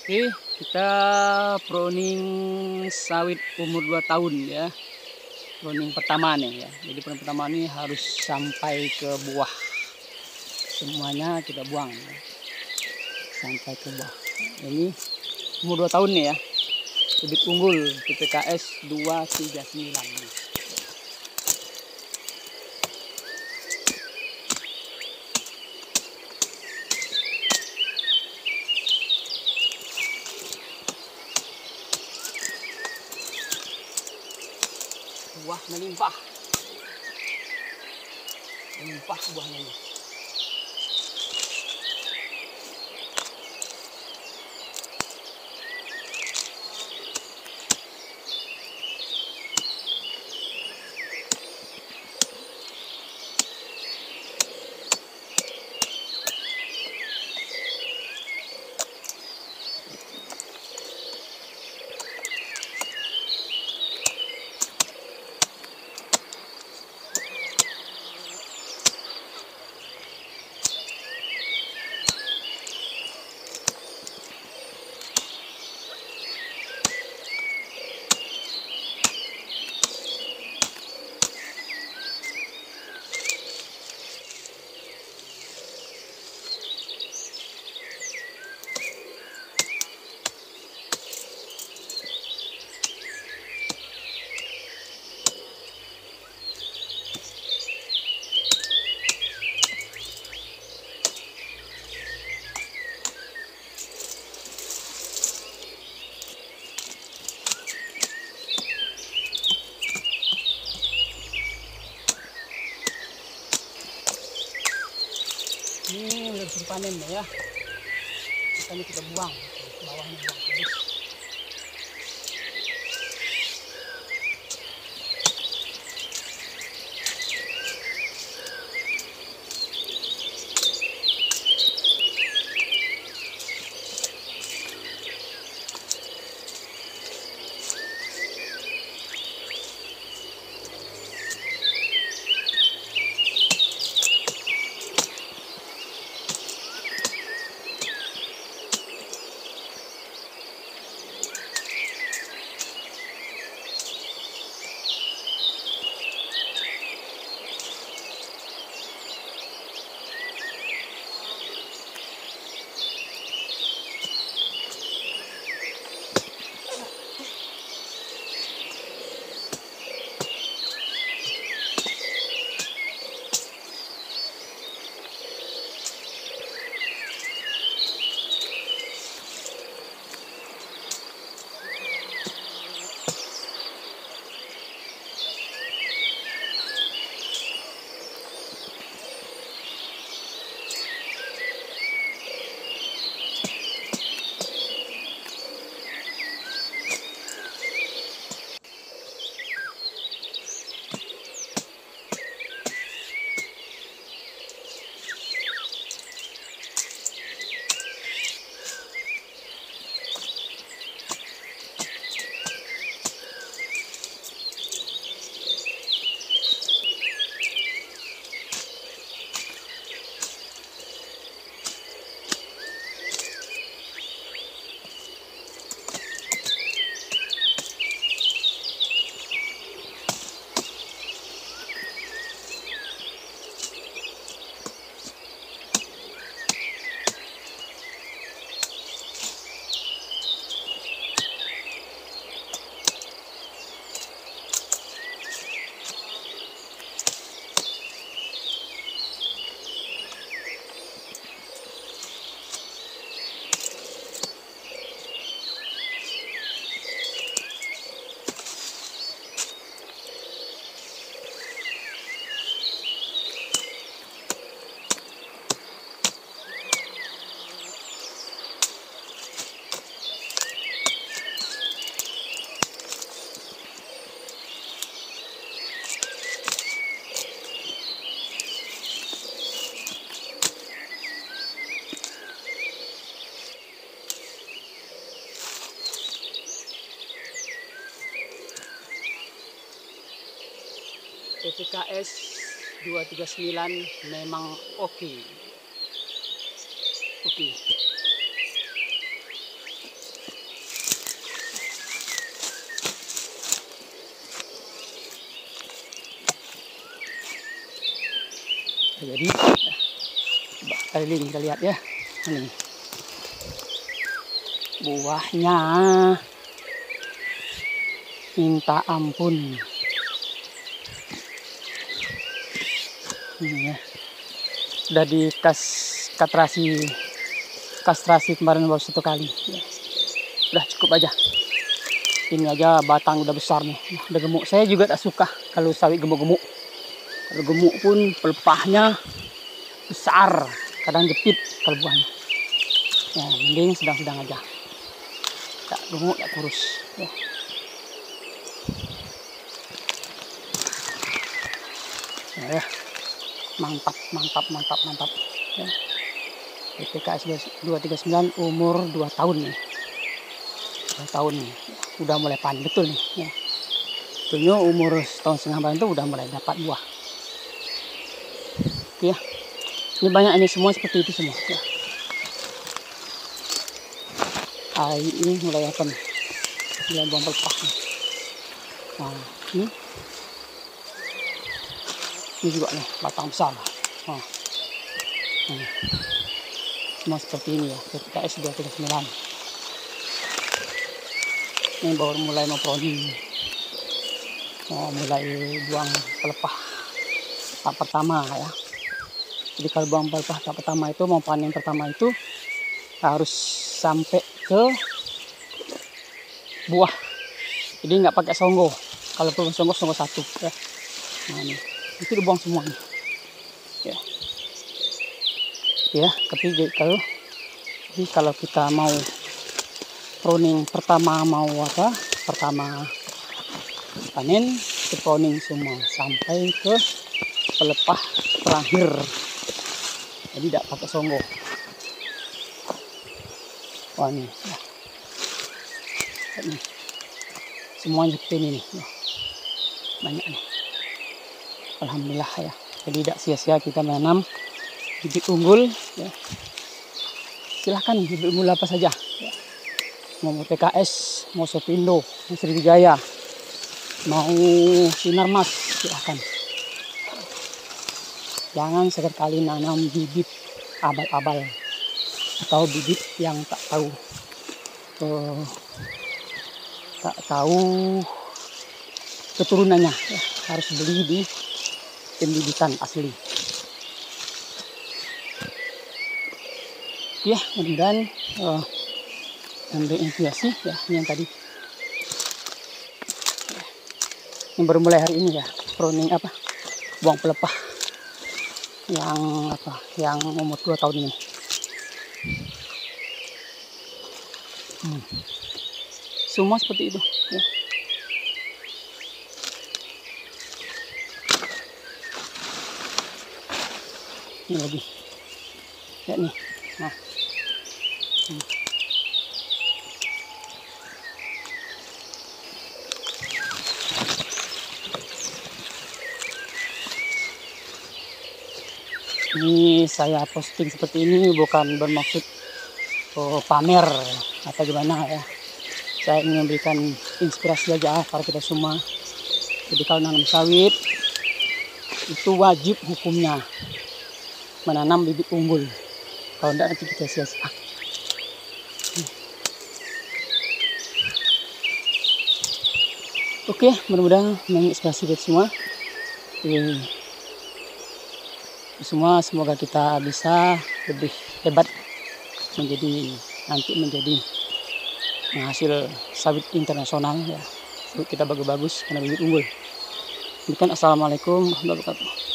Oke, kita pruning sawit umur 2 tahun ya. Pruning pertama nih ya. Jadi pruning pertama ini harus sampai ke buah. Semuanya kita buang ya. Sampai ke buah. Ini umur 2 tahun nih ya. Bibit unggul PPKS 239 nih. Buah melimpah. Melimpah buahnya nih. Ini udah musim panen ya. Makanya kita buang. Bawahnya buang habis. PPKS 239 memang oke. jadi. Coba keliling kita lihat ya. Ini buahnya minta ampun. Ini ya. Sudah kastrasi kemarin baru 1 kali. Ya. Udah cukup aja. Ini aja batang udah besar nih. Udah gemuk. Saya juga tak suka kalau sawit gemuk-gemuk. Kalau gemuk pun pelepahnya besar, kadang jepit kalau buahnya. Ya, mending sedang-sedang aja. Tak gemuk, tak kurus. Ya. Ya. Mantap. Ya. PKS 239 umur 2 tahun nih. 2 tahun nih. Udah mulai panen betul nih. Ya. Betulnya umur 1,5 tahun itu udah mulai dapat buah. Oke ya. Ini banyak ini semua seperti itu semua. Ya. Ini mulai apa nih? Mulai buang pelepah nih. Nah, ini juga nih batang besar. Nah, semua seperti ini ya. PKS 239. Ini baru mulai memprodi, mulai buang pelepah tahap pertama ya. Jadi kalau buang pelepah tahap pertama itu, mau panen pertama itu harus sampai ke buah. Jadi nggak pakai songgo. Kalau perlu songgo 1 ya. Nah ini itu dibuang semua nih. Ya. Ya, tapi kalau kita mau pruning pertama pertama panen, itu pruning semua sampai ke pelepah terakhir. Jadi tidak pakai songgo. Wah ini, ini semuanya seperti ini nih. Banyak nih. Alhamdulillah ya. Jadi tidak sia-sia kita menanam bibit unggul. Ya. Silahkan bibit unggul apa saja. Ya. Mau PKS, mau Sopindo, mau Sriwijaya, mau Sinarmas, silahkan. Jangan sekali nanam bibit abal-abal atau bibit yang tak tahu keturunannya. Ya. Harus beli di pembibitan asli. Ya, mudah-mudahan ambil inspirasi ya, ini yang tadi. Ini baru mulai hari ini ya, pruning buang pelepah yang umur 2 tahun ini. Semua seperti itu ya. Ini lagi ya nih. Nah, ini saya posting seperti ini bukan bermaksud pamer atau gimana ya. Saya ingin memberikan inspirasi aja para kita semua. Jadi kalau nanam sawit itu wajib hukumnya menanam bibit unggul. Kalau tidak nanti kita sia-sia. Oke, mudah-mudahan menginspirasi kita semua. Semoga kita bisa lebih hebat menjadi menghasil sawit internasional ya. Sawit kita bagus-bagus karena bibit unggul. Assalamualaikum warahmatullahi wabarakatuh.